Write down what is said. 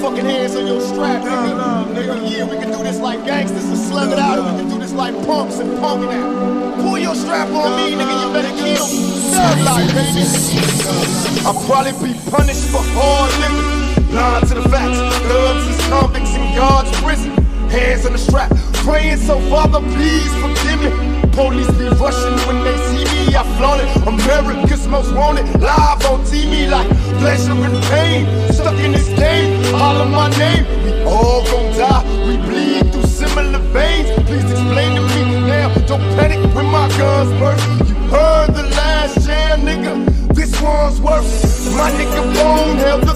fucking hands on your strap, nigga. Yeah, we can do this like gangsters and slug it out, and we can do this like punks and punking out. Pull your strap on me, nigga, you better kill. Thug life, baby. I'll probably be punished for hard living. Blind to the facts, thugs is convicts in God's prison. Hands on the strap, praying so Father, please forgive me. Police be rushing when they see me, I flaunt it. America's most wanted, live on TV like pleasure and pain. Stuck in this game, holler my name. We all gon' die, we bleed through similar veins. Please explain to me now, don't panic when my guns burst. You heard the last jam, nigga, this one's worse. My nigga Bone held the